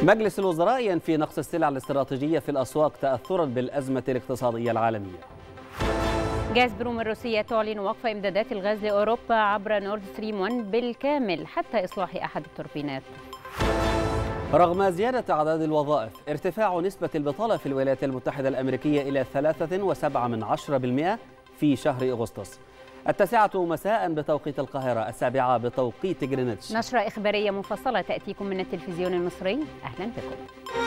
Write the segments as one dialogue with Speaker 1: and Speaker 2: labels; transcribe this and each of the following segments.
Speaker 1: مجلس الوزراء ينفي نقص السلع الاستراتيجية في الأسواق تأثرا بالأزمة الاقتصادية العالمية.
Speaker 2: غازبروم الروسية تعلن وقف إمدادات الغاز لأوروبا عبر نورد ستريم 1 بالكامل حتى إصلاح أحد التوربينات.
Speaker 1: رغم زيادة أعداد الوظائف، ارتفاع نسبة البطالة في الولايات المتحدة الأمريكية إلى 3.7% في شهر أغسطس. 9 مساء بتوقيت القاهرة، 7 بتوقيت جرينتش.
Speaker 2: نشرة إخبارية مفصلة تأتيكم من التلفزيون المصري. أهلا بكم.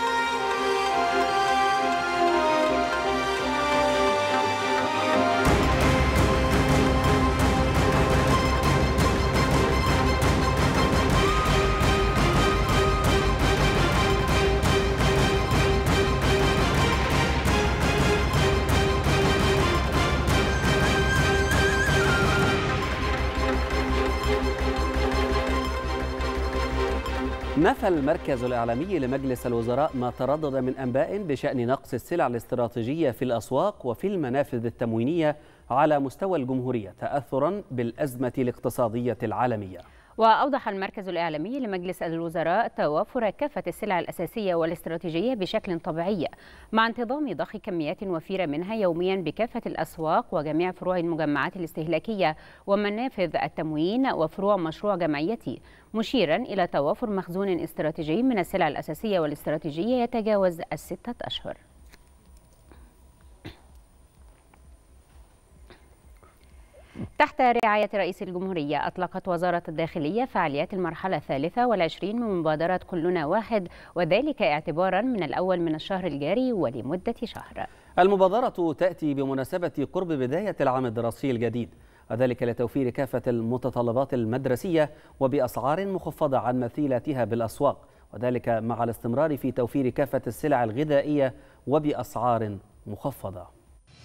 Speaker 1: نفى المركز الإعلامي لمجلس الوزراء ما تردد من أنباء بشأن نقص السلع الاستراتيجية في الأسواق وفي المنافذ التموينية على مستوى الجمهورية تأثرا بالأزمة الاقتصادية العالمية.
Speaker 2: وأوضح المركز الإعلامي لمجلس الوزراء توافر كافة السلع الأساسية والاستراتيجية بشكل طبيعي مع انتظام ضخ كميات وفيرة منها يوميا بكافة الأسواق وجميع فروع المجمعات الاستهلاكية ومنافذ التموين وفروع مشروع جمعيتي، مشيرا إلى توافر مخزون استراتيجي من السلع الأساسية والاستراتيجية يتجاوز 6 أشهر. تحت رعاية رئيس الجمهورية أطلقت وزارة الداخلية فعاليات المرحلة 23 من مبادرة كلنا واحد، وذلك اعتبارا من الأول من الشهر الجاري ولمدة شهر.
Speaker 1: المبادرة تأتي بمناسبة قرب بداية العام الدراسي الجديد، وذلك لتوفير كافة المتطلبات المدرسية وبأسعار مخفضة عن مثيلاتها بالأسواق، وذلك مع الاستمرار في توفير كافة السلع الغذائية وبأسعار مخفضة.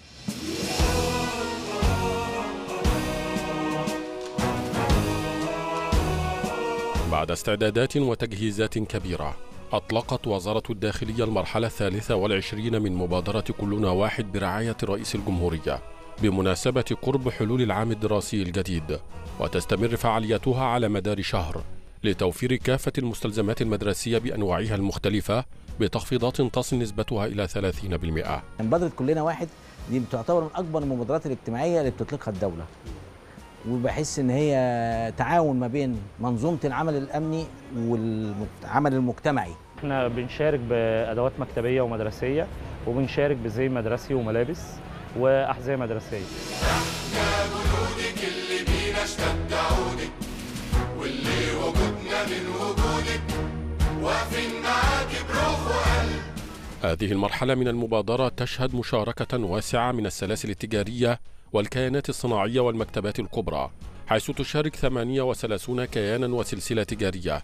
Speaker 3: بعد استعدادات وتجهيزات كبيرة، أطلقت وزارة الداخلية المرحلة 23 من مبادرة كلنا واحد برعاية رئيس الجمهورية بمناسبة قرب حلول العام الدراسي الجديد، وتستمر فعالياتها على مدار شهر لتوفير كافة المستلزمات المدرسية بأنواعها المختلفة بتخفيضات تصل نسبتها إلى 30%.
Speaker 4: مبادرة كلنا واحد دي بتعتبر من أكبر المبادرات الاجتماعية اللي بتطلقها الدولة، وبحس ان هي تعاون ما بين منظومه العمل الامني والعمل المجتمعي.
Speaker 5: احنا بنشارك بادوات مكتبيه ومدرسيه، وبنشارك بزي مدرسي وملابس واحذيه مدرسيه.
Speaker 6: احنا جنودك اللي بينا اشتد عودك، واللي وجودنا من وجودك، واقفين معاكي بروح وقلب.
Speaker 3: هذه المرحله من المبادره تشهد مشاركه واسعه من السلاسل التجاريه والكيانات الصناعية والمكتبات الكبرى، حيث تشارك 38 كيانا وسلسلة تجارية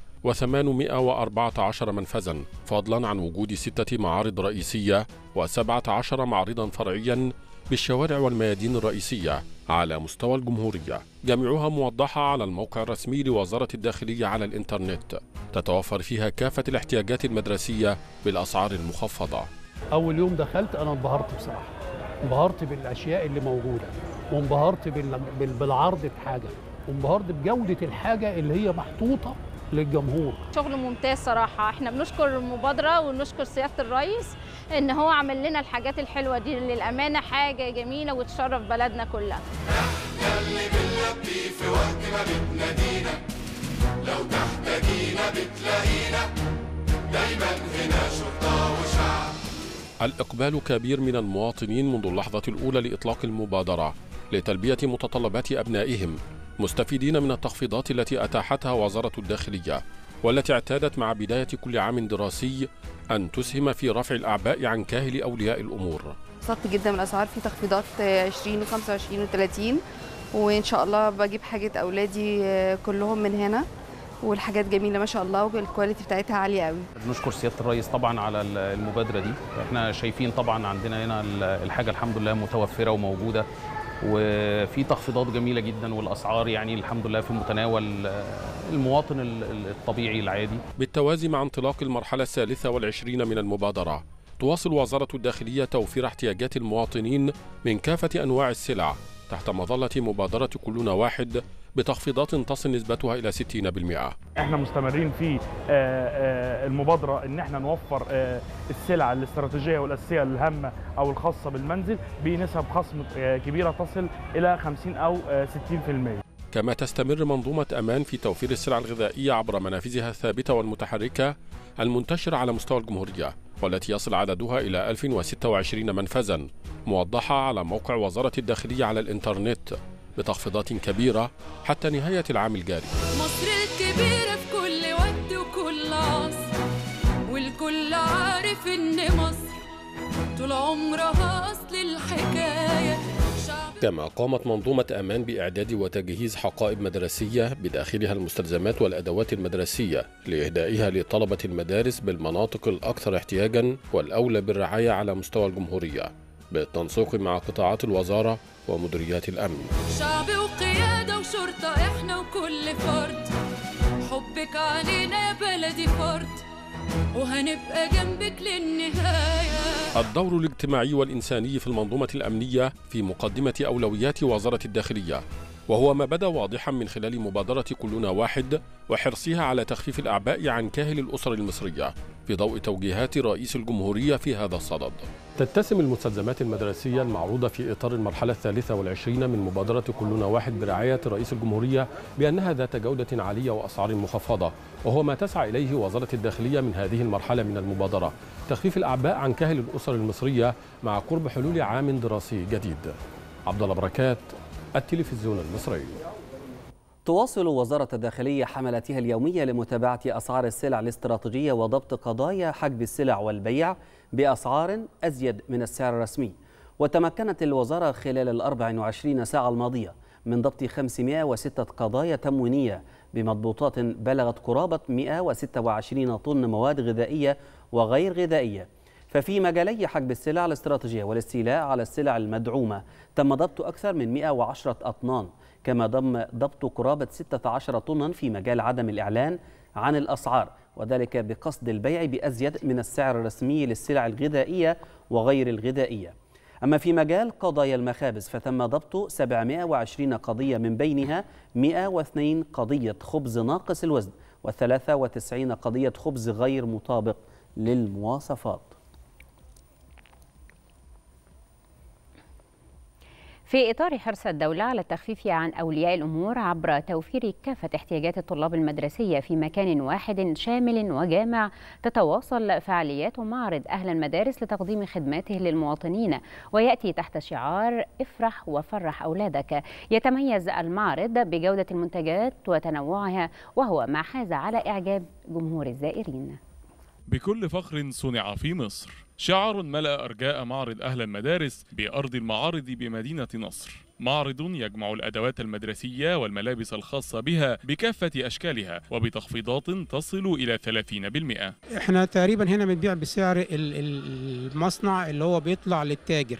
Speaker 3: و814 منفذا، فضلا عن وجود 6 معارض رئيسية و17 معرضا فرعيا بالشوارع والميادين الرئيسية على مستوى الجمهورية، جميعها موضحة على الموقع الرسمي لوزارة الداخلية على الإنترنت، تتوفر فيها كافة الاحتياجات المدرسية بالأسعار المخفضة.
Speaker 7: أول يوم دخلت أنا انبهرت بصراحة، انبهرت بالاشياء اللي موجوده، وانبهرت بالعرض بحاجه، وانبهرت بجوده الحاجه اللي هي محطوطه للجمهور.
Speaker 8: شغل ممتاز صراحه، احنا بنشكر المبادره ونشكر سياده الرئيس ان هو عمل لنا الحاجات الحلوه دي، للامانه حاجه جميله وتشرف بلدنا كلها.
Speaker 6: احنا اللي بنلبي في وقت ما بتنادينا، لو تحتاجينا بتلاقينا، دايما هنا شرطه وشعب.
Speaker 3: الإقبال كبير من المواطنين منذ اللحظة الأولى لإطلاق المبادرة لتلبية متطلبات أبنائهم، مستفيدين من التخفيضات التي أتاحتها وزارة الداخلية، والتي اعتادت مع بداية كل عام دراسي أن تسهم في رفع الأعباء عن كاهل أولياء الأمور.
Speaker 9: انبسطت جدا من الأسعار، في تخفيضات 20 و25 و30، وإن شاء الله بجيب حاجة أولادي كلهم من هنا، والحاجات جميله ما شاء الله، والكواليتي بتاعتها عاليه قوي.
Speaker 10: بنشكر سياده الرئيس طبعا على المبادره دي، احنا شايفين طبعا عندنا هنا الحاجه الحمد لله متوفره وموجوده، وفي تخفيضات جميله جدا، والاسعار يعني الحمد لله في متناول المواطن الطبيعي العادي.
Speaker 3: بالتوازي مع انطلاق المرحله 23 من المبادره، تواصل وزاره الداخليه توفير احتياجات المواطنين من كافه انواع السلع تحت مظله مبادره كلنا واحد بتخفيضات تصل نسبتها إلى 60%.
Speaker 5: احنا مستمرين في المبادرة ان احنا نوفر السلع الاستراتيجية والأساسية الهامة أو الخاصة بالمنزل بنسب خصم كبيرة تصل إلى 50 أو 60%.
Speaker 3: كما تستمر منظومة أمان في توفير السلع الغذائية عبر منافذها الثابتة والمتحركة المنتشرة على مستوى الجمهورية، والتي يصل عددها إلى 1026 منفذا موضحة على موقع وزارة الداخلية على الإنترنت بتخفيضات كبيرة حتى نهاية العام الجاري.
Speaker 11: مصر الكبيرة في كل وقت وكل عصر، والكل عارف إن مصر طول عمرها أصل الحكاية.
Speaker 3: كما قامت منظومة أمان بإعداد وتجهيز حقائب مدرسية بداخلها المستلزمات والأدوات المدرسية لإهدائها لطلبة المدارس بالمناطق الأكثر احتياجاً والأولى بالرعاية على مستوى الجمهورية بالتنسيق مع قطاعات الوزارة ومديريات الأمن.
Speaker 11: شعب وقيادة وشرطة إحنا وكل فرد، حبك علينا يا بلدي فرد، وهنبقى جنبك للنهاية.
Speaker 3: الدور الاجتماعي والإنساني في المنظومة الأمنية في مقدمة أولويات وزارة الداخلية، وهو ما بدا واضحا من خلال مبادرة كلنا واحد وحرصها على تخفيف الأعباء عن كاهل الأسر المصرية في ضوء توجيهات رئيس الجمهورية في هذا الصدد. تتسم المستلزمات المدرسية المعروضة في إطار المرحلة 23 من مبادرة كلنا واحد برعاية رئيس الجمهورية بأنها ذات جودة عالية وأسعار مخفضة، وهو ما تسعى إليه وزارة الداخلية من هذه المرحلة من المبادرة، تخفيف الأعباء عن كاهل الأسر المصرية مع قرب حلول عام دراسي جديد. عبد الله بركات، التلفزيون المصري.
Speaker 1: تواصل وزارة الداخلية حملاتها اليومية لمتابعة أسعار السلع الاستراتيجية وضبط قضايا حجب السلع والبيع بأسعار أزيد من السعر الرسمي. وتمكنت الوزارة خلال 24 ساعة الماضية من ضبط 506 قضايا تموينية بمضبوطات بلغت قرابة 126 طن مواد غذائية وغير غذائية. ففي مجالي حجب السلع الاستراتيجية والاستيلاء على السلع المدعومة تم ضبط أكثر من 110 أطنان، كما تم ضبط قرابة 16 طنا في مجال عدم الإعلان عن الأسعار، وذلك بقصد البيع بأزيد من السعر الرسمي للسلع الغذائية وغير الغذائية. أما في مجال قضايا المخابز فتم ضبط 720 قضية، من بينها 102 قضية خبز ناقص الوزن و93 قضية خبز غير مطابق للمواصفات.
Speaker 2: في إطار حرص الدولة على التخفيف عن أولياء الأمور عبر توفير كافة احتياجات الطلاب المدرسية في مكان واحد شامل وجامع، تتواصل فعاليات معرض أهل المدارس لتقديم خدماته للمواطنين، ويأتي تحت شعار افرح وفرح أولادك. يتميز المعرض بجودة المنتجات وتنوعها، وهو ما حاز على إعجاب جمهور الزائرين.
Speaker 12: بكل فخر صنع في مصر، شعار ملأ أرجاء معرض أهل المدارس بأرض المعارض بمدينة نصر. معرض يجمع الأدوات المدرسية والملابس الخاصة بها بكافة أشكالها وبتخفيضات تصل إلى 30%.
Speaker 13: احنا تقريبا هنا بنبيع بسعر المصنع اللي هو بيطلع للتاجر،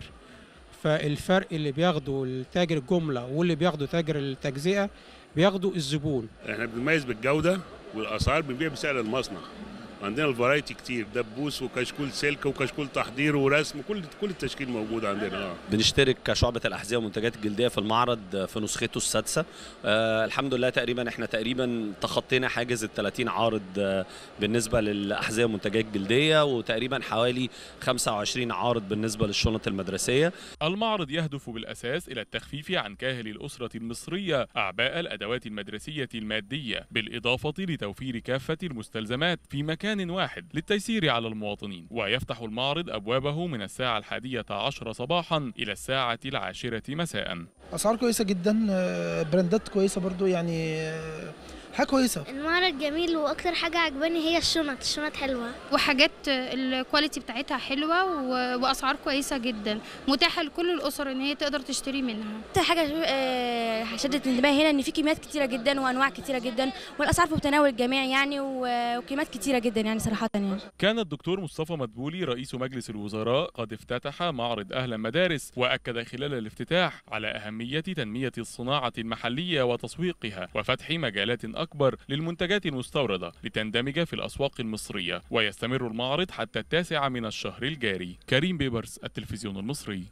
Speaker 13: فالفرق اللي بياخده التاجر الجملة واللي بياخده تاجر التجزئة بياخده الزبون.
Speaker 14: احنا بنميز بالجودة والأسعار، بنبيع بسعر المصنع. عندنا الفرايتي كتير، دبوس وكشكول سلك وكشكول تحضير ورسم، كل التشكيل موجود عندنا.
Speaker 15: بنشترك كشعبة الأحذية والمنتجات الجلدية في المعرض في نسخته السادسة. الحمد لله احنا تقريبا تخطينا حاجز ال30 عارض بالنسبة للأحذية والمنتجات الجلدية، وتقريبا حوالي 25 عارض بالنسبة للشنط المدرسية.
Speaker 12: المعرض يهدف بالأساس إلى التخفيف عن كاهل الأسرة المصرية أعباء الأدوات المدرسية المادية، بالإضافة لتوفير كافة المستلزمات في مكان واحد للتيسير على المواطنين. ويفتح المعرض أبوابه من الساعة 11 صباحا إلى الساعة 10 مساء.
Speaker 16: أسعار كويسة جدا، براندات كويسة برضو، يعني حاجة كويسة.
Speaker 17: المعرض جميل، واكتر حاجة عجباني هي الشنط حلوة،
Speaker 18: وحاجات الكواليتي بتاعتها حلوة واسعار كويسة جدا، متاحة لكل الاسر ان هي تقدر تشتري منها.
Speaker 19: اكتر حاجة شدت انتباهي هنا ان في كميات كتيرة جدا وانواع كتيرة جدا، والاسعار في متناول الجميع يعني، وكميات كتيرة جدا يعني صراحة يعني.
Speaker 12: كان الدكتور مصطفى مدبولي رئيس مجلس الوزراء قد افتتح معرض أهل المدارس، وأكد خلال الافتتاح على أهمية تنمية الصناعة المحلية وتسويقها وفتح مجالات أكبر للمنتجات المستوردة لتندمج في الأسواق المصرية. ويستمر المعرض حتى 9 من الشهر الجاري. كريم بيبرس، التلفزيون المصري.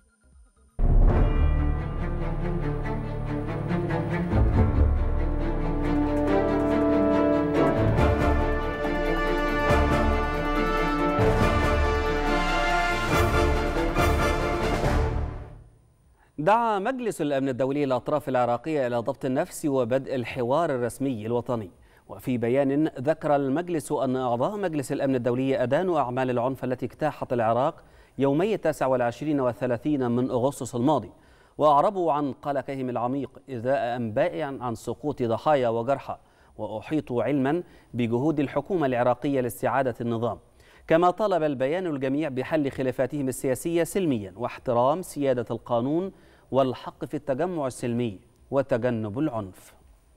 Speaker 1: دعا مجلس الأمن الدولي الأطراف العراقية إلى ضبط النفس وبدء الحوار الرسمي الوطني. وفي بيان ذكر المجلس أن أعضاء مجلس الأمن الدولي أدانوا أعمال العنف التي اجتاحت العراق يومي 29 و30 من أغسطس الماضي، وأعربوا عن قلقهم العميق إزاء أنباء عن سقوط ضحايا وجرحى، وأحيطوا علما بجهود الحكومة العراقية لاستعادة النظام. كما طالب البيان الجميع بحل خلافاتهم السياسية سلميا واحترام سيادة القانون والحق في التجمع السلمي وتجنب العنف.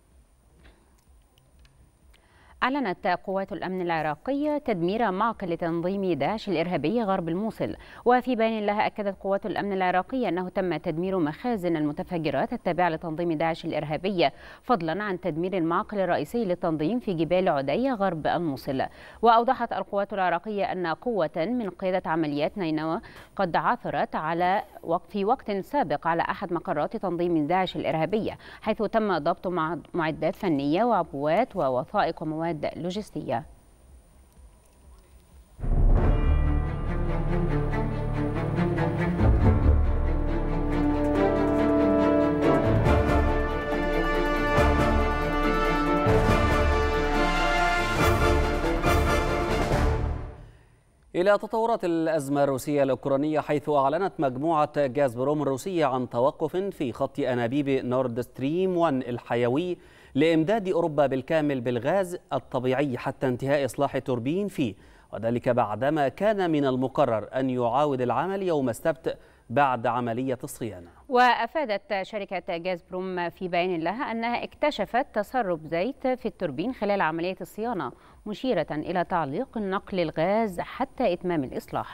Speaker 2: أعلنت قوات الأمن العراقية تدمير معقل لتنظيم داعش الإرهابي غرب الموصل، وفي بيان لها أكدت قوات الأمن العراقية أنه تم تدمير مخازن المتفجرات التابعة لتنظيم داعش الإرهابي، فضلا عن تدمير المعقل الرئيسي للتنظيم في جبال عدي غرب الموصل. وأوضحت القوات العراقية أن قوة من قيادة عمليات نينوى قد عثرت في وقت سابق على أحد مقرات تنظيم داعش الإرهابية، حيث تم ضبط معدات فنية وعبوات ووثائق ومواد لوجستية.
Speaker 1: إلى تطورات الأزمة الروسية الأوكرانية، حيث أعلنت مجموعة غازبروم الروسية عن توقف في خط أنابيب نورد ستريم 1 الحيوي لإمداد أوروبا بالكامل بالغاز الطبيعي حتى انتهاء إصلاح توربين فيه، وذلك بعدما كان من المقرر أن يعاود العمل يوم السبت بعد عملية الصيانة.
Speaker 2: وأفادت شركة غازبروم في بيان لها أنها اكتشفت تسرب زيت في التوربين خلال عملية الصيانة، مشيرة إلى تعليق نقل الغاز حتى إتمام الإصلاح.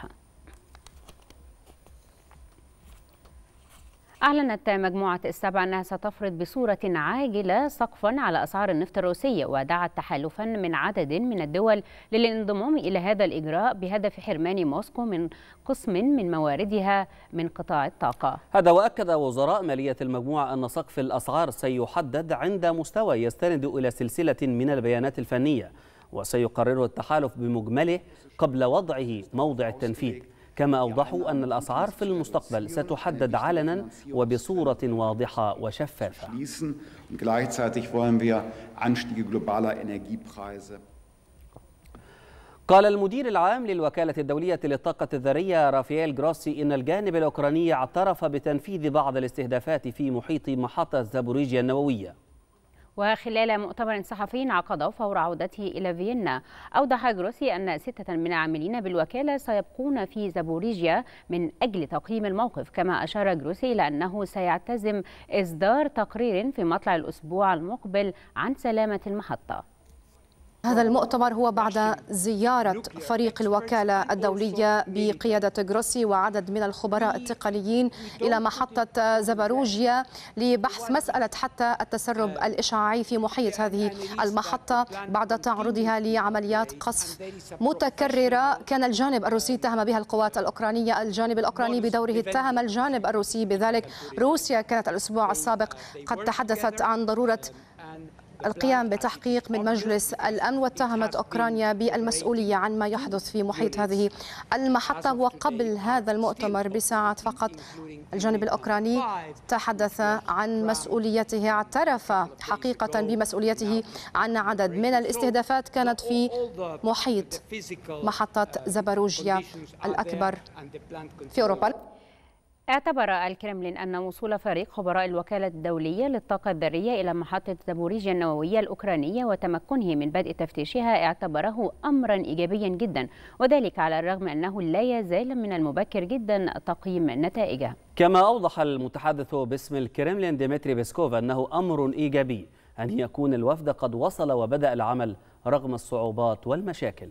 Speaker 2: أعلنت مجموعة السبع أنها ستفرض بصورة عاجلة سقفا على أسعار النفط الروسية، ودعت تحالفا من عدد من الدول للانضمام إلى هذا الإجراء بهدف حرمان موسكو من قسم من مواردها من قطاع الطاقة.
Speaker 1: هذا وأكد وزراء مالية المجموعة أن سقف الأسعار سيحدد عند مستوى يستند إلى سلسلة من البيانات الفنية، وسيقرره التحالف بمجمله قبل وضعه موضع التنفيذ. كما أوضحوا أن الأسعار في المستقبل ستحدد علنا وبصورة واضحة وشفافة. قال المدير العام للوكالة الدولية للطاقة الذرية رافائيل جروسي إن الجانب الأوكراني اعترف بتنفيذ بعض الاستهدافات في محيط محطة زابوريجيا النووية.
Speaker 2: وخلال مؤتمر صحفي عقده فور عودته إلى فيينا، أوضح جروسي أن 6 من العاملين بالوكالة سيبقون في زابوريجيا من أجل تقييم الموقف. كما أشار جروسي إلى أنه سيعتزم إصدار تقرير في مطلع الأسبوع المقبل عن سلامة المحطة.
Speaker 20: هذا المؤتمر هو بعد زيارة فريق الوكالة الدولية بقيادة جروسي وعدد من الخبراء التقنيين إلى محطة زاباروجيا لبحث مسألة حتى التسرب الإشعاعي في محيط هذه المحطة بعد تعرضها لعمليات قصف متكررة. كان الجانب الروسي اتهم بها القوات الأوكرانية، الجانب الأوكراني بدوره اتهم الجانب الروسي بذلك. روسيا كانت الأسبوع السابق قد تحدثت عن ضرورة القيام بتحقيق من مجلس الأمن، واتهمت أوكرانيا بالمسؤولية عن ما يحدث في محيط هذه المحطة. وقبل هذا المؤتمر بساعات فقط الجانب الأوكراني تحدث عن مسؤوليته، اعترف حقيقة بمسؤوليته عن عدد من الاستهدافات كانت في محيط محطة زاباروجيا الأكبر في أوروبا.
Speaker 2: اعتبر الكرملين أن وصول فريق خبراء الوكالة الدولية للطاقة الذرية إلى محطة زابوريجيا النووية الأوكرانية وتمكنه من بدء تفتيشها اعتبره أمرا إيجابيا جدا، وذلك على الرغم أنه لا يزال من المبكر جدا تقييم نتائجه.
Speaker 1: كما أوضح المتحدث باسم الكرملين ديمتري بيسكوف أنه أمر إيجابي أن يكون الوفد قد وصل وبدأ العمل رغم الصعوبات والمشاكل.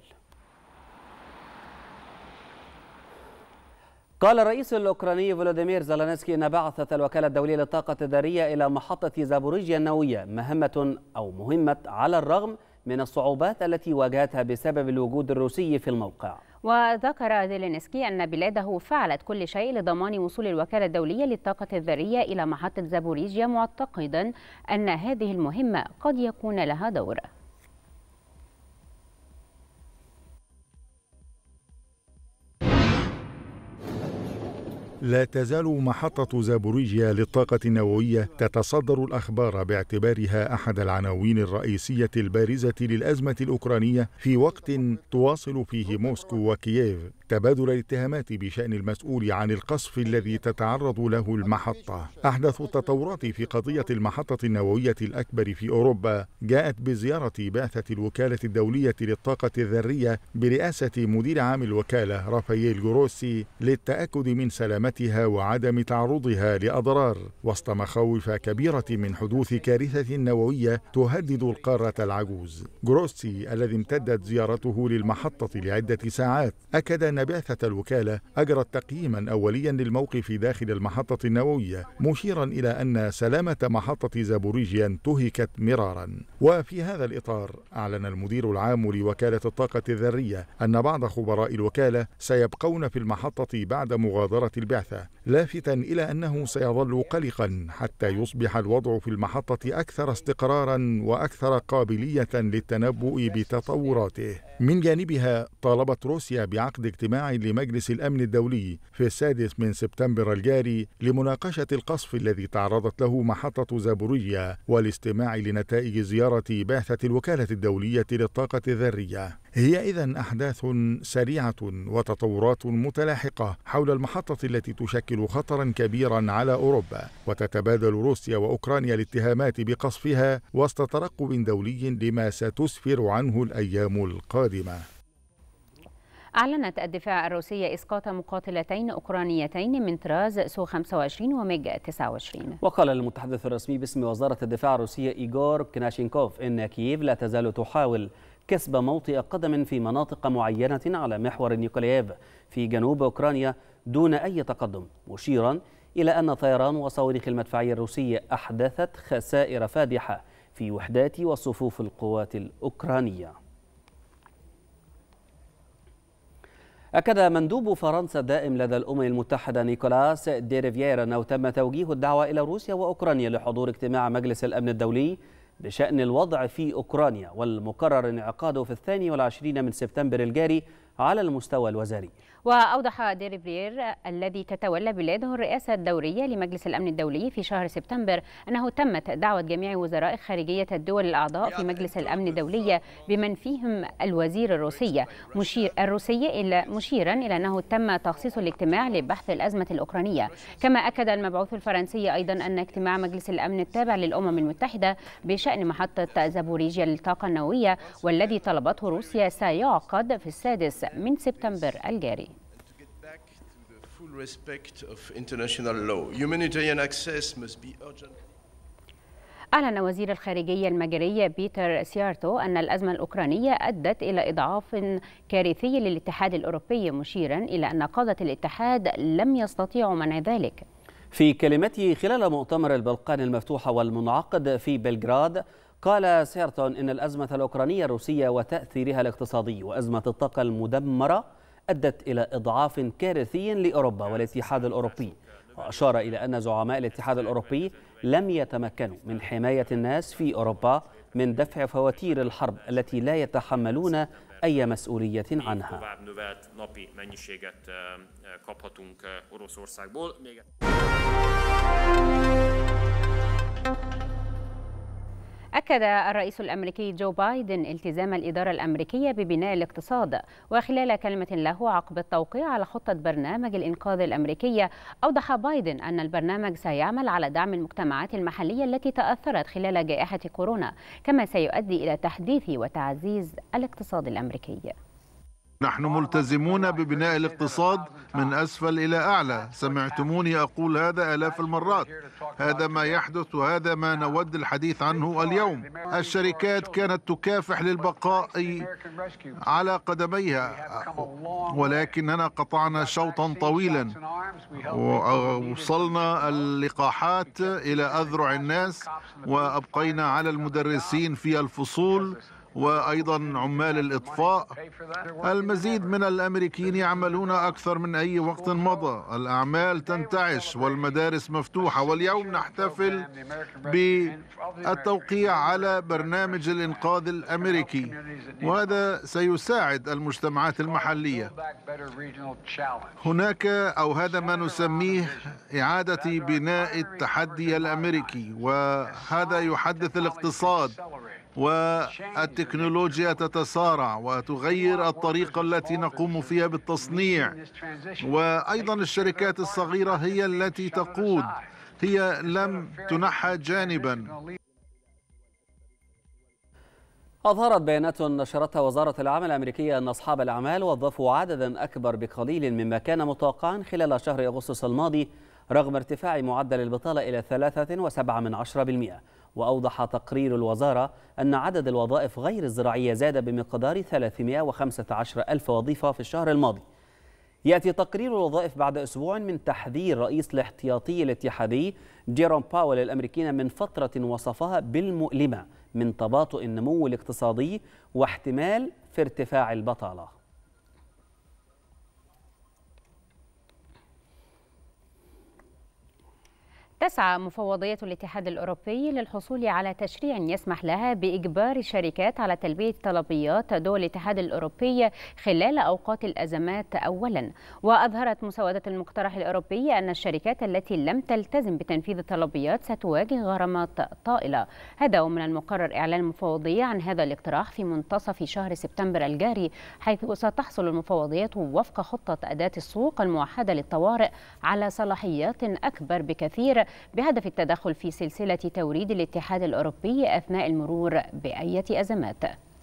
Speaker 1: قال الرئيس الأوكراني فولوديمير زيلينسكي أن بعثة الوكالة الدولية للطاقة الذرية إلى محطة زابوريجيا النووية مهمة على الرغم من الصعوبات التي واجهتها بسبب الوجود الروسي في الموقع.
Speaker 2: وذكر زيلينسكي أن بلاده فعلت كل شيء لضمان وصول الوكالة الدولية للطاقة الذرية إلى محطة زابوريجيا، معتقدا أن هذه المهمة قد يكون لها دور.
Speaker 21: لا تزال محطة زابوريجيا للطاقة النووية تتصدر الأخبار باعتبارها أحد العناوين الرئيسية البارزة للأزمة الأوكرانية في وقت تواصل فيه موسكو وكييف تبادل الاتهامات بشأن المسؤول عن القصف الذي تتعرض له المحطة. أحدث التطورات في قضية المحطة النووية الأكبر في أوروبا جاءت بزيارة بعثة الوكالة الدولية للطاقة الذرية برئاسة مدير عام الوكالة رافائيل جروسي للتأكد من سلامتها وعدم تعرضها لأضرار، وسط مخاوف كبيرة من حدوث كارثة نووية تهدد القارة العجوز. جروسي الذي امتدت زيارته للمحطة لعدة ساعات أكد أن بعثة الوكالة أجرت تقييما أوليا للموقف داخل المحطة النووية، مشيرا إلى أن سلامة محطة زابوريجيا انتهكت مرارا. وفي هذا الإطار أعلن المدير العام لوكالة الطاقة الذرية أن بعض خبراء الوكالة سيبقون في المحطة بعد مغادرة البعثة، لافتا إلى أنه سيظل قلقا حتى يصبح الوضع في المحطة أكثر استقرارا وأكثر قابلية للتنبؤ بتطوراته. من جانبها طالبت روسيا بعقد اجتماع لمجلس الأمن الدولي في 6 سبتمبر الجاري لمناقشة القصف الذي تعرضت له محطة زابوريجيا والاستماع لنتائج زيارة بعثة الوكالة الدولية للطاقة الذرية. هي إذن أحداث سريعة وتطورات متلاحقة حول المحطة التي تشكل خطرا كبيرا على أوروبا، وتتبادل روسيا وأوكرانيا الاتهامات بقصفها وسط ترقب دولي لما ستسفر عنه الأيام القادمة.
Speaker 2: أعلنت الدفاع الروسية إسقاط مقاتلتين أوكرانيتين من طراز سو 25 وميج 29.
Speaker 1: وقال المتحدث الرسمي باسم وزارة الدفاع الروسية إيغور كناشينكوف إن كييف لا تزال تحاول كسب موطئ قدم في مناطق معينة على محور نيكولاييف في جنوب أوكرانيا دون أي تقدم، مشيرا إلى أن طيران وصواريخ المدفعية الروسية أحدثت خسائر فادحة في وحدات وصفوف القوات الأوكرانية. أكد مندوب فرنسا الدائم لدى الأمم المتحدة نيكولاس دي ريفيير أنه تم توجيه الدعوة إلى روسيا وأوكرانيا لحضور اجتماع مجلس الأمن الدولي بشأن الوضع في أوكرانيا، والمقرر انعقاده في 22 سبتمبر الجاري على المستوى الوزاري.
Speaker 2: وأوضح دي ريفيير الذي تتولى بلاده الرئاسة الدورية لمجلس الأمن الدولي في شهر سبتمبر أنه تمت دعوة جميع وزراء خارجية الدول الأعضاء في مجلس الأمن الدولي بمن فيهم الوزير الروسية مشيرا إلى أنه تم تخصيص الاجتماع لبحث الأزمة الأوكرانية. كما أكد المبعوث الفرنسي أيضا أن اجتماع مجلس الأمن التابع للأمم المتحدة بشأن محطة زابوريجيا للطاقة النووية والذي طلبته روسيا سيعقد في 6 سبتمبر الجاري. أعلن وزير الخارجية المجري بيتر سيارتو أن الأزمة الأوكرانية أدت إلى إضعاف كارثي للاتحاد الأوروبي، مشيرا إلى أن قادة الاتحاد لم يستطيعوا منع ذلك.
Speaker 1: في كلمته خلال مؤتمر البلقان المفتوح والمنعقد في بلغراد، قال سيرتون إن الأزمة الأوكرانية الروسية وتأثيرها الاقتصادي وأزمة الطاقة المدمرة أدت إلى إضعاف كارثي لأوروبا والاتحاد الأوروبي، وأشار إلى أن زعماء الاتحاد الأوروبي لم يتمكنوا من حماية الناس في أوروبا من دفع فواتير الحرب التي لا يتحملون أي مسؤولية عنها.
Speaker 2: أكد الرئيس الأمريكي جو بايدن التزام الإدارة الأمريكية ببناء الاقتصاد، وخلال كلمة له عقب التوقيع على خطة برنامج الإنقاذ الأمريكية، أوضح بايدن أن البرنامج سيعمل على دعم المجتمعات المحلية التي تأثرت خلال جائحة كورونا، كما سيؤدي إلى تحديث وتعزيز الاقتصاد الأمريكي.
Speaker 22: نحن ملتزمون ببناء الاقتصاد من أسفل إلى أعلى، سمعتموني أقول هذا آلاف المرات. هذا ما يحدث وهذا ما نود الحديث عنه اليوم. الشركات كانت تكافح للبقاء على قدميها، ولكننا قطعنا شوطا طويلا ووصلنا اللقاحات إلى أذرع الناس، وأبقينا على المدرسين في الفصول، وأيضا عمال الإطفاء. المزيد من الأمريكيين يعملون أكثر من أي وقت مضى، الأعمال تنتعش والمدارس مفتوحة، واليوم نحتفل بالتوقيع على برنامج الإنقاذ الأمريكي، وهذا سيساعد المجتمعات المحلية. هناك أو هذا ما نسميه إعادة بناء التحدي الأمريكي، وهذا يحدث الاقتصاد، والتكنولوجيا تتسارع وتغير الطريقة التي نقوم فيها بالتصنيع، وأيضا الشركات الصغيرة هي التي تقود، هي لم تنحى جانبا.
Speaker 1: أظهرت بيانات نشرتها وزارة العمل الأمريكية أن أصحاب الأعمال وظفوا عددا أكبر بقليل مما كان متوقعا خلال شهر أغسطس الماضي رغم ارتفاع معدل البطالة إلى 3.7%. وأوضح تقرير الوزارة أن عدد الوظائف غير الزراعية زاد بمقدار 315 ألف وظيفة في الشهر الماضي. يأتي تقرير الوظائف بعد أسبوع من تحذير رئيس الاحتياطي الاتحادي جيروم باول الأمريكيين من فترة وصفها بالمؤلمة من تباطؤ النمو الاقتصادي واحتمال في ارتفاع البطالة.
Speaker 2: تسعى مفوضية الاتحاد الأوروبي للحصول على تشريع يسمح لها بإجبار الشركات على تلبية طلبيات دول الاتحاد الأوروبي خلال أوقات الأزمات أولا. وأظهرت مسودة المقترح الأوروبي أن الشركات التي لم تلتزم بتنفيذ الطلبيات ستواجه غرامات طائلة. هذا ومن المقرر إعلان المفوضية عن هذا الاقتراح في منتصف شهر سبتمبر الجاري، حيث ستحصل المفوضية وفق خطة أداة السوق الموحدة للطوارئ على صلاحيات أكبر بكثير بهدف التدخل في سلسلة توريد الاتحاد الأوروبي أثناء المرور بأية أزمات.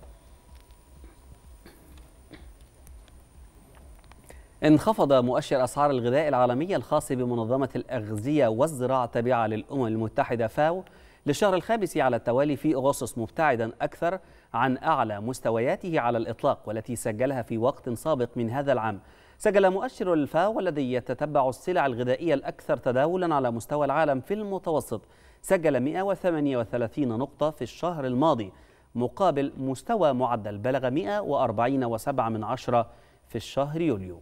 Speaker 1: انخفض مؤشر أسعار الغذاء العالمي الخاص بمنظمة الأغذية والزراعة التابعة للأمم المتحدة فاو للشهر الخامس على التوالي في أغسطس، مبتعدا أكثر عن أعلى مستوياته على الإطلاق والتي سجلها في وقت سابق من هذا العام. سجل مؤشر الفاو والذي يتتبع السلع الغذائية الأكثر تداولا على مستوى العالم في المتوسط سجل 138 نقطة في الشهر الماضي، مقابل مستوى معدل بلغ 140.7 في الشهر يوليو.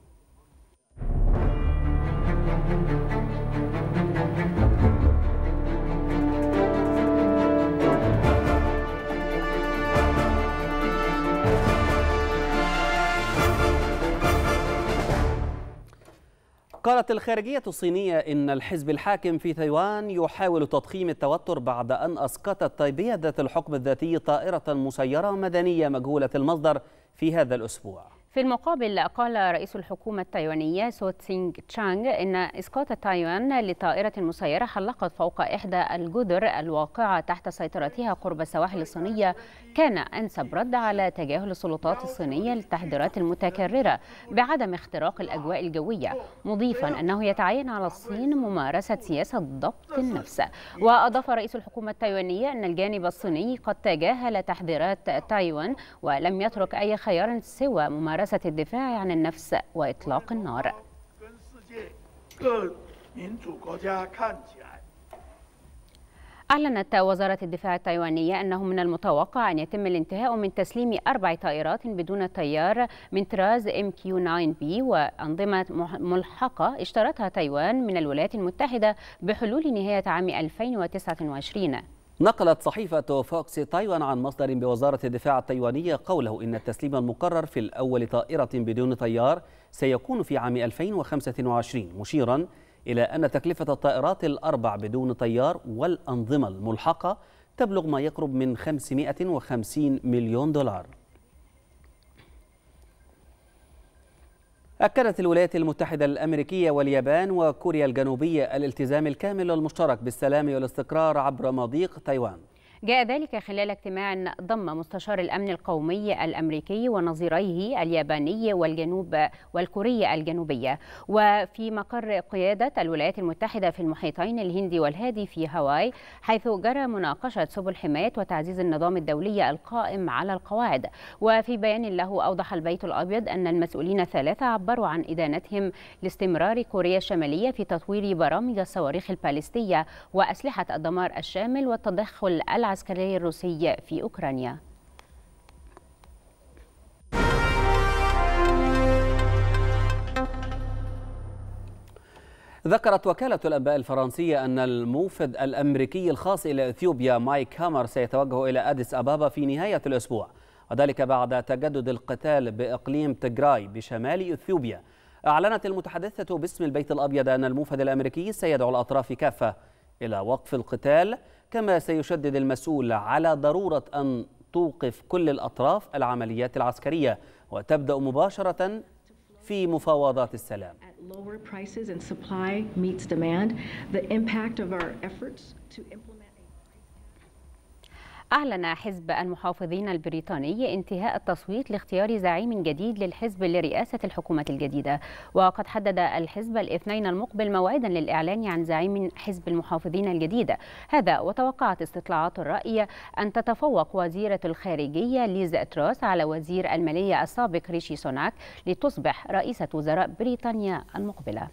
Speaker 1: قالت الخارجية الصينية إن الحزب الحاكم في تايوان يحاول تضخيم التوتر بعد أن أسقطت تايبيه ذات الحكم الذاتي طائرة مسيرة مدنية مجهولة المصدر في هذا الأسبوع.
Speaker 2: في المقابل قال رئيس الحكومة التايوانية سو تسينغ تشانغ إن إسقاط تايوان لطائرة مسيرة حلقت فوق إحدى الجزر الواقعة تحت سيطرتها قرب السواحل الصينية كان أنسب رد على تجاهل السلطات الصينية للتحذيرات المتكررة بعدم اختراق الأجواء الجوية، مضيفا أنه يتعين على الصين ممارسة سياسة ضبط النفس. وأضاف رئيس الحكومة التايوانية أن الجانب الصيني قد تجاهل تحذيرات تايوان ولم يترك أي خيار سوى ممارسة الدفاع عن النفس وإطلاق النار. أعلنت وزارة الدفاع التايوانية أنه من المتوقع أن يتم الانتهاء من تسليم 4 طائرات بدون طيار من طراز MQ-9B وأنظمة ملحقة اشترتها تايوان من الولايات المتحدة بحلول نهاية عام 2029.
Speaker 1: نقلت صحيفة فوكس تايوان عن مصدر بوزارة الدفاع التايوانية قوله إن التسليم المقرر في الأول طائرة بدون طيار سيكون في عام 2025، مشيرا إلى أن تكلفة الطائرات الأربع بدون طيار والأنظمة الملحقة تبلغ ما يقرب من 550 مليون دولار. أكدت الولايات المتحدة الأمريكية واليابان وكوريا الجنوبية الالتزام الكامل والمشترك بالسلام والاستقرار عبر مضيق تايوان.
Speaker 2: جاء ذلك خلال اجتماع ضم مستشار الأمن القومي الأمريكي ونظيريه الياباني والكوري الجنوبية وفي مقر قيادة الولايات المتحدة في المحيطين الهندي والهادي في هاواي، حيث جرى مناقشة سبل حماية وتعزيز النظام الدولي القائم على القواعد. وفي بيان له أوضح البيت الأبيض أن المسؤولين الثلاثة عبروا عن إدانتهم لاستمرار كوريا الشمالية في تطوير برامج الصواريخ الباليستية وأسلحة الدمار الشامل والتدخل العسكري الروسي في أوكرانيا.
Speaker 1: ذكرت وكالة الأنباء الفرنسية أن الموفد الأمريكي الخاص إلى إثيوبيا مايك هامر سيتوجه إلى أديس أبابا في نهاية الأسبوع، وذلك بعد تجدد القتال بإقليم تجراي بشمال إثيوبيا. أعلنت المتحدثة باسم البيت الأبيض أن الموفد الأمريكي سيدعو الأطراف كافة إلى وقف القتال، كما سيشدد المسؤول على ضرورة أن توقف كل الأطراف العمليات العسكرية وتبدأ مباشرة في مفاوضات السلام.
Speaker 2: أعلن حزب المحافظين البريطاني انتهاء التصويت لاختيار زعيم جديد للحزب لرئاسة الحكومة الجديدة، وقد حدد الحزب الاثنين المقبل موعدا للإعلان عن زعيم حزب المحافظين الجديد. هذا وتوقعت استطلاعات الرأي أن تتفوق وزيرة الخارجية ليز تروس على وزير المالية السابق ريشي سوناك لتصبح رئيسة وزراء بريطانيا المقبلة.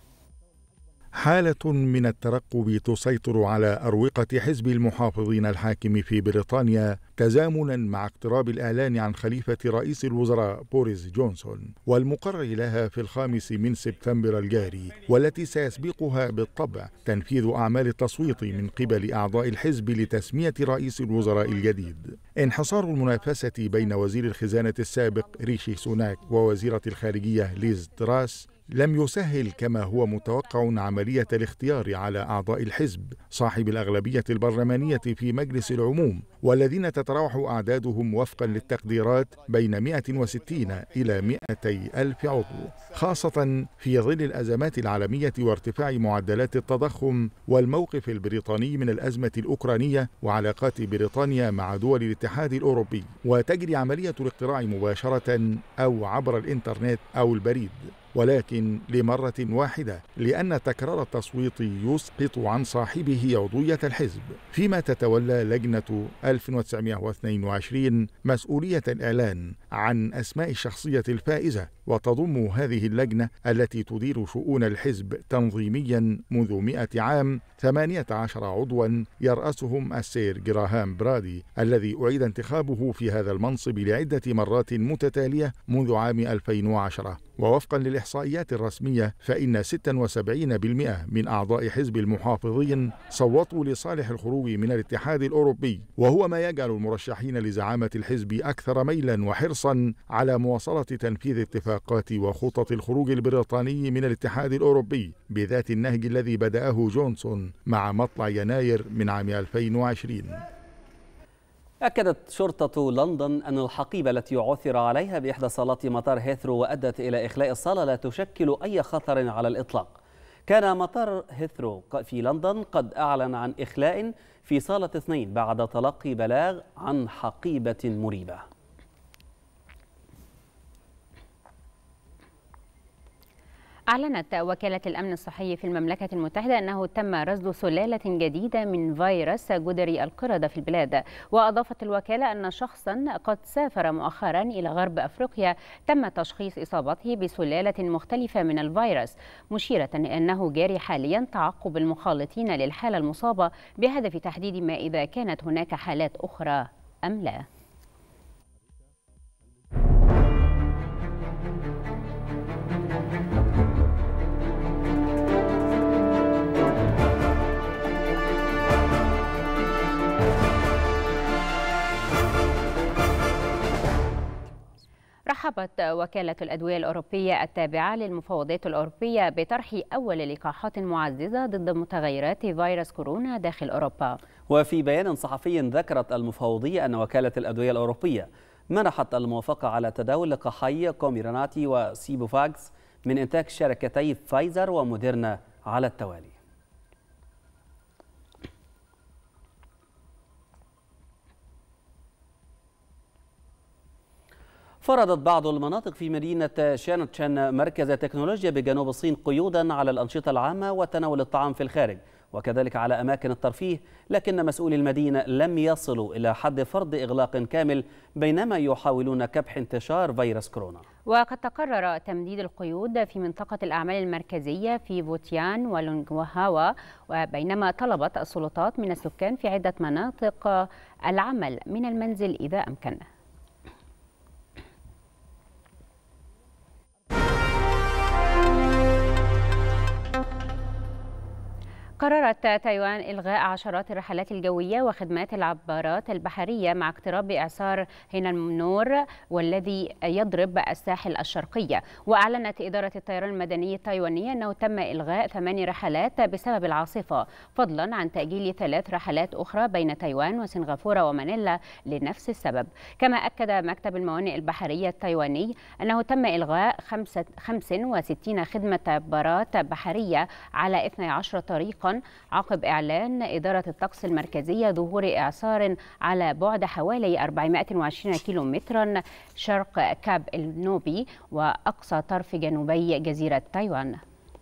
Speaker 21: حالة من الترقب تسيطر على أروقة حزب المحافظين الحاكم في بريطانيا تزامنا مع اقتراب الإعلان عن خليفة رئيس الوزراء بوريس جونسون، والمقرر لها في 5 من سبتمبر الجاري، والتي سيسبقها بالطبع تنفيذ أعمال التصويت من قبل أعضاء الحزب لتسمية رئيس الوزراء الجديد. انحصار المنافسة بين وزير الخزانة السابق ريشي سوناك ووزيرة الخارجية ليز تراس لم يسهل كما هو متوقع عملية الاختيار على أعضاء الحزب صاحب الأغلبية البرلمانية في مجلس العموم، والذين تتراوح أعدادهم وفقا للتقديرات بين 160 إلى 200 ألف عضو، خاصة في ظل الأزمات العالمية وارتفاع معدلات التضخم والموقف البريطاني من الأزمة الأوكرانية وعلاقات بريطانيا مع دول الاتحاد الأوروبي. وتجري عملية الاقتراع مباشرة أو عبر الإنترنت أو البريد، ولكن لمرة واحدة، لأن تكرار التصويت يسقط عن صاحبه عضوية الحزب، فيما تتولى لجنة 1922 مسؤولية الإعلان عن أسماء الشخصية الفائزة. وتضم هذه اللجنة التي تدير شؤون الحزب تنظيميا منذ 100 عام 18 عضوا يرأسهم السير جراهام برادي، الذي أعيد انتخابه في هذا المنصب لعدة مرات متتالية منذ عام 2010. ووفقا للإحصائيات الرسمية فإن 76% من أعضاء حزب المحافظين صوتوا لصالح الخروج من الاتحاد الأوروبي، وهو ما يجعل المرشحين لزعامة الحزب أكثر ميلا وحرصا على مواصلة تنفيذ اتفاقات وخطط الخروج البريطاني من الاتحاد الأوروبي بذات النهج الذي بدأه جونسون مع مطلع يناير من عام 2020.
Speaker 1: أكدت شرطة لندن أن الحقيبة التي عثر عليها بإحدى صالات مطار هيثرو وأدت إلى إخلاء الصالة لا تشكل أي خطر على الإطلاق. كان مطار هيثرو في لندن قد أعلن عن إخلاء في صالة 2 بعد تلقي بلاغ عن حقيبة مريبة.
Speaker 2: أعلنت وكالة الأمن الصحي في المملكة المتحدة أنه تم رصد سلالة جديدة من فيروس جدري القردة في البلاد، وأضافت الوكالة أن شخصا قد سافر مؤخرا إلى غرب أفريقيا تم تشخيص إصابته بسلالة مختلفة من الفيروس، مشيرة أنه جاري حاليا تعقب المخالطين للحالة المصابة بهدف تحديد ما إذا كانت هناك حالات أخرى أم لا. رحبت وكالة الأدوية الأوروبية التابعة للمفوضية الأوروبية بطرح أول لقاحات معززة ضد متغيرات فيروس كورونا داخل أوروبا.
Speaker 1: وفي بيان صحفي ذكرت المفوضية أن وكالة الأدوية الأوروبية منحت الموافقة على تداول لقاحي كوميرناتي وسيبوفاكس من إنتاج شركتي فايزر وموديرنا على التوالي. فرضت بعض المناطق في مدينة شانغشان مركز تكنولوجيا بجنوب الصين قيودا على الأنشطة العامة وتناول الطعام في الخارج وكذلك على أماكن الترفيه، لكن مسؤولي المدينة لم يصلوا إلى حد فرض إغلاق كامل بينما يحاولون كبح انتشار فيروس كورونا.
Speaker 2: وقد تقرر تمديد القيود في منطقة الأعمال المركزية في فوتيان ولونغهاوا، وبينما طلبت السلطات من السكان في عدة مناطق العمل من المنزل إذا أمكن. قررت تايوان إلغاء عشرات الرحلات الجوية وخدمات العبارات البحرية مع اقتراب إعصار هينانمنور والذي يضرب الساحل الشرقي. وأعلنت إدارة الطيران المدني التايوانية أنه تم إلغاء 8 رحلات بسبب العاصفة، فضلا عن تأجيل 3 رحلات أخرى بين تايوان وسنغافورة ومانيلا لنفس السبب. كما أكد مكتب الموانئ البحرية التايواني أنه تم إلغاء 65 خدمة عبارات بحرية على 12 طريقا عقب إعلان إدارة الطقس المركزية ظهور إعصار على بعد حوالي 420 كيلومترا شرق كاب النوبي وأقصى طرف جنوبي جزيرة تايوان.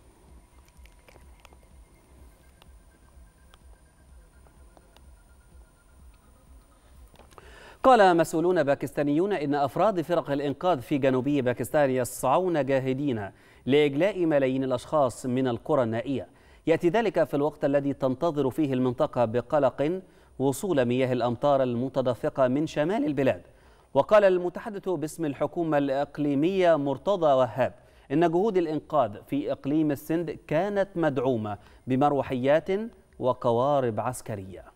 Speaker 1: قال مسؤولون باكستانيون إن أفراد فرق الإنقاذ في جنوبي باكستان يسعون جاهدين لإجلاء ملايين الأشخاص من القرى النائية. يأتي ذلك في الوقت الذي تنتظر فيه المنطقة بقلق وصول مياه الأمطار المتدفقة من شمال البلاد. وقال المتحدث باسم الحكومة الإقليمية مرتضى وهاب إن جهود الإنقاذ في إقليم السند كانت مدعومة بمروحيات وقوارب عسكرية.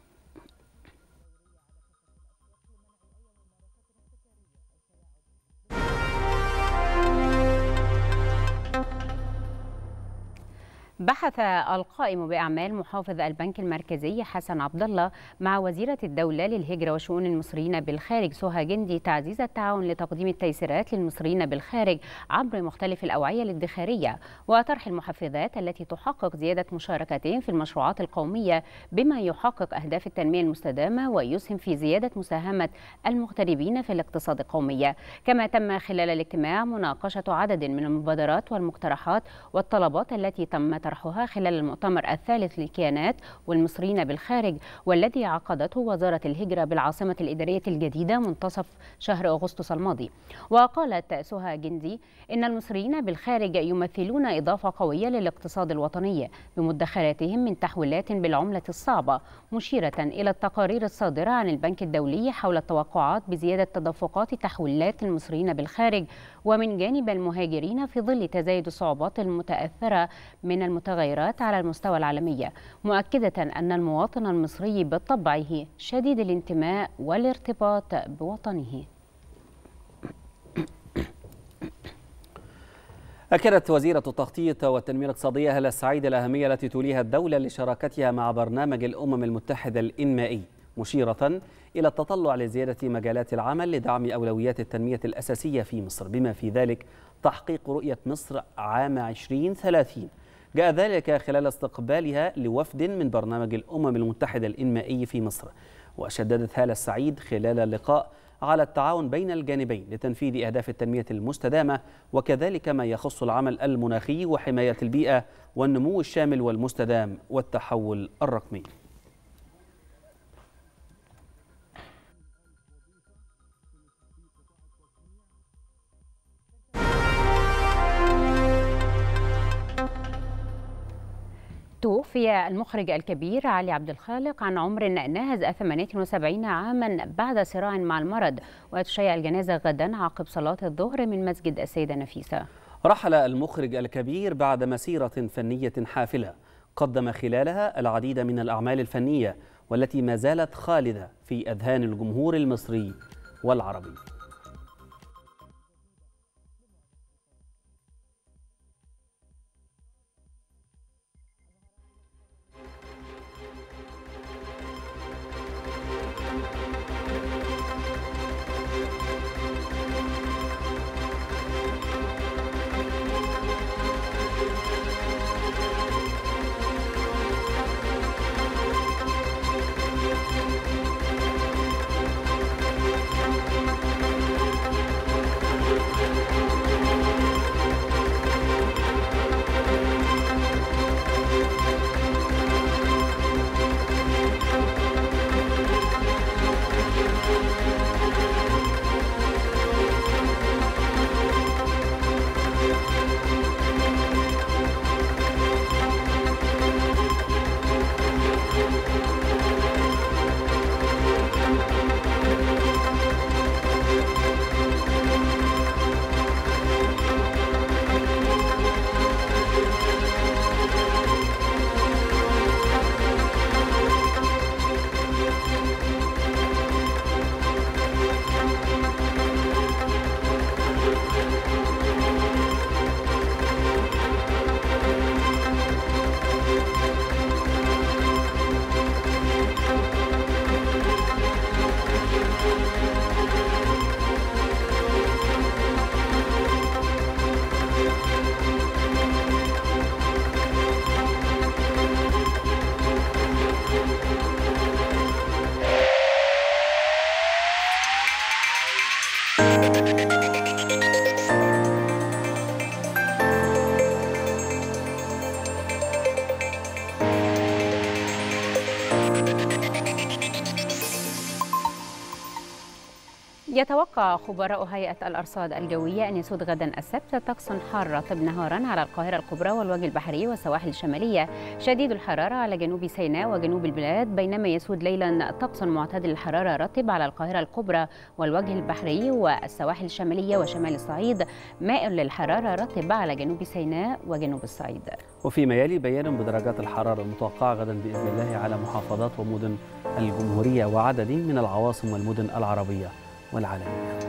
Speaker 2: بحث القائم بأعمال محافظ البنك المركزي حسن عبد الله مع وزيرة الدولة للهجرة وشؤون المصريين بالخارج سهى جندي تعزيز التعاون لتقديم التيسيرات للمصريين بالخارج عبر مختلف الأوعية الادخارية وطرح المحفزات التي تحقق زيادة مشاركتهم في المشروعات القومية بما يحقق أهداف التنمية المستدامة ويسهم في زيادة مساهمة المغتربين في الاقتصاد القومي. كما تم خلال الاجتماع مناقشة عدد من المبادرات والمقترحات والطلبات التي تم طرحها خلال المؤتمر الثالث للكيانات والمصريين بالخارج والذي عقدته وزارة الهجرة بالعاصمة الإدارية الجديدة منتصف شهر أغسطس الماضي. وقالت سهى جندي إن المصريين بالخارج يمثلون إضافة قوية للاقتصاد الوطني بمدخراتهم من تحويلات بالعملة الصعبة، مشيرة إلى التقارير الصادرة عن البنك الدولي حول التوقعات بزيادة تدفقات تحويلات المصريين بالخارج ومن جانب المهاجرين في ظل تزايد الصعوبات المتأثرة من المتغيرات على المستوى العالمي، مؤكدة أن المواطن المصري بطبعه شديد الانتماء والارتباط بوطنه.
Speaker 1: أكدت وزيرة التخطيط والتنمية الاقتصادية هالة السعيد الأهمية التي توليها الدولة لشراكتها مع برنامج الأمم المتحدة الإنمائي، مشيرة إلى التطلع لزيادة مجالات العمل لدعم أولويات التنمية الأساسية في مصر بما في ذلك تحقيق رؤية مصر عام 2030. جاء ذلك خلال استقبالها لوفد من برنامج الأمم المتحدة الإنمائي في مصر. وشددت هالة السعيد خلال اللقاء على التعاون بين الجانبين لتنفيذ أهداف التنمية المستدامة وكذلك ما يخص العمل المناخي وحماية البيئة والنمو الشامل والمستدام والتحول الرقمي.
Speaker 2: توفي المخرج الكبير علي عبد الخالق عن عمر ناهز 78 عاما بعد صراع مع المرض، وتشيع الجنازة غدا عقب صلاة الظهر من مسجد السيدة نفيسة.
Speaker 1: رحل المخرج الكبير بعد مسيرة فنية حافلة قدم خلالها العديد من الأعمال الفنية والتي ما زالت خالدة في أذهان الجمهور المصري والعربي.
Speaker 2: يتوقع خبراء هيئة الأرصاد الجوية أن يسود غدا السبت طقس حار رطب نهارا على القاهرة الكبرى والوجه البحري والسواحل الشمالية، شديد الحرارة على جنوب سيناء وجنوب البلاد، بينما يسود ليلا طقس معتدل الحرارة رطب على القاهرة الكبرى والوجه البحري والسواحل الشمالية وشمال الصعيد، مائل للحرارة رطب على جنوب سيناء وجنوب الصعيد.
Speaker 1: وفيما يلي بيان بدرجات الحرارة المتوقعة غدا بإذن الله على محافظات ومدن الجمهورية وعدد من العواصم والمدن العربية والعالمية.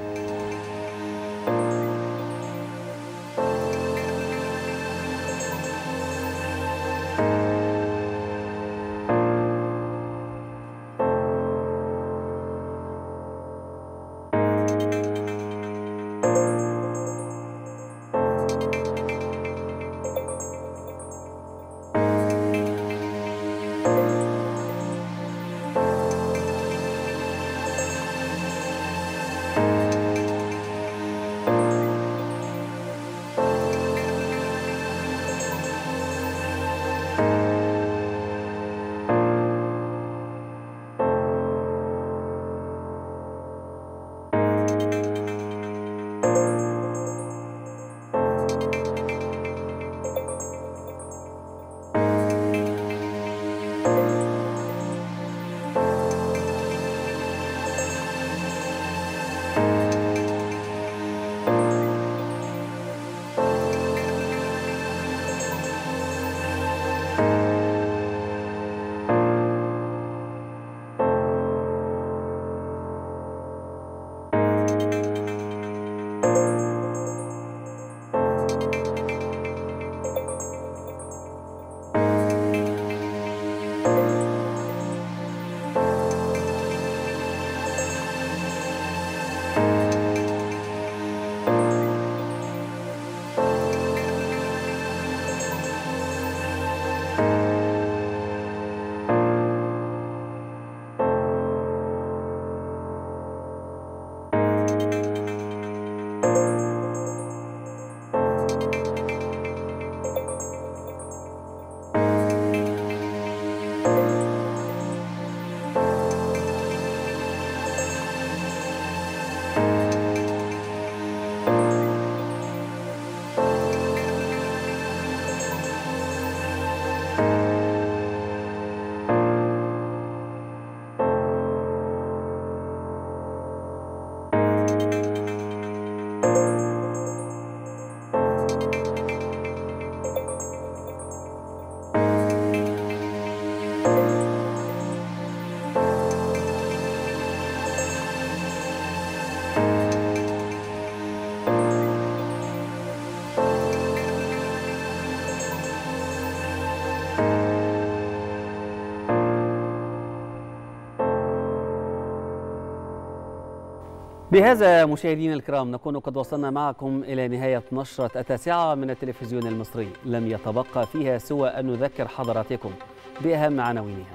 Speaker 1: بهذا مشاهدينا الكرام نكون قد وصلنا معكم إلى نهاية نشرة التاسعة من التلفزيون المصري، لم يتبقى فيها سوى أن نذكر حضراتكم بأهم عناوينها.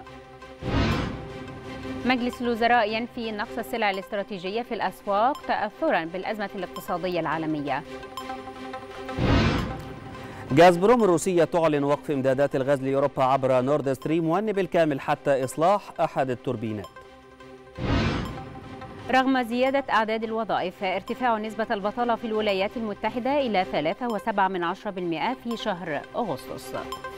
Speaker 2: مجلس الوزراء ينفي نقص السلع الاستراتيجية في الأسواق تأثرا بالأزمة الاقتصادية العالمية.
Speaker 1: غازبروم الروسية تعلن وقف إمدادات الغاز لأوروبا عبر نورد ستريم 1 بالكامل حتى إصلاح أحد التوربينات.
Speaker 2: رغم زيادة أعداد الوظائف، ارتفاع نسبة البطالة في الولايات المتحدة إلى 3.7% في شهر أغسطس.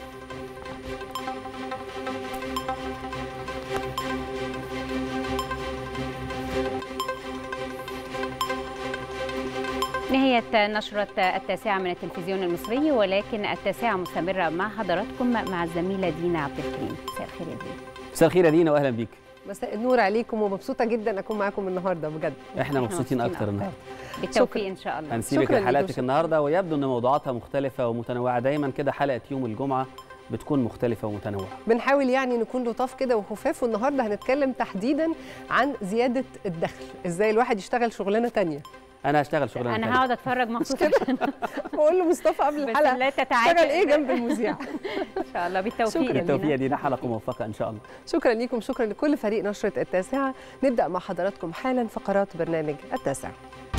Speaker 2: نهاية نشرة التاسعة من التلفزيون المصري، ولكن التاسعة مستمرة مع حضراتكم مع الزميلة دينا عبد الكريم. مساء الخير يا دينا.
Speaker 1: مساء الخير يا دينا واهلا بيك.
Speaker 4: مساء النور عليكم ومبسوطة جدا أكون معاكم النهاردة بجد.
Speaker 1: احنا مبسوطين أكتر النهاردة.
Speaker 2: بالتوفيق إن شاء الله.
Speaker 1: هنسيبك لحلقتك النهاردة، ويبدو أن موضوعاتها مختلفة ومتنوعة. دايما كده حلقة يوم الجمعة بتكون مختلفة ومتنوعة.
Speaker 4: بنحاول يعني نكون لطاف كده وخفاف، والنهارده هنتكلم تحديدا عن زيادة الدخل، ازاي الواحد يشتغل شغلانة تانية.
Speaker 1: انا هشتغل شغلانه
Speaker 2: انا هقعد اتفرج مخصوص
Speaker 4: بقول له مصطفى قبل الحلقه
Speaker 2: لا تتعادل
Speaker 4: اشتغل ايه جنب المذيع.
Speaker 2: ان شاء الله بالتوفيق.
Speaker 1: بالتوفيق دي حلقه موفقه ان شاء الله.
Speaker 4: شكرا ليكم، شكرا لكل فريق نشرة التاسعة. نبدأ مع حضراتكم حالا فقرات برنامج التاسعة.